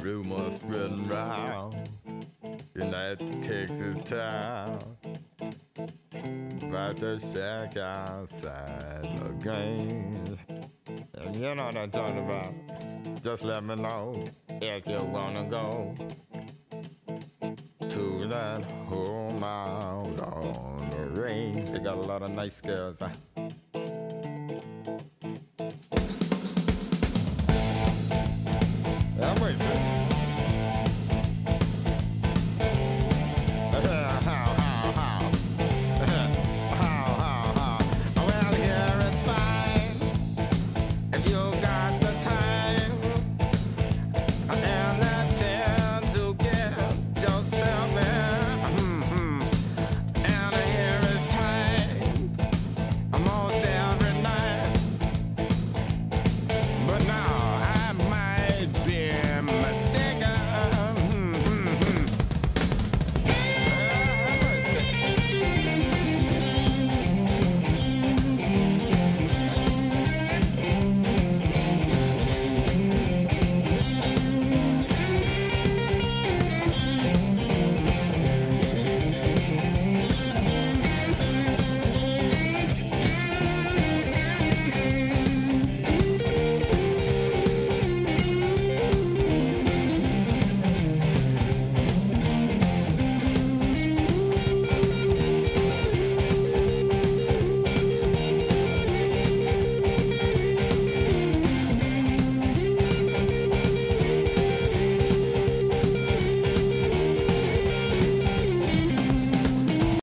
rumors spreading round in that Texas town about the shack outside the game. And you know what I'm talking about. Just let me know if you wanna go to that home out on the range. They got a lot of nice girls.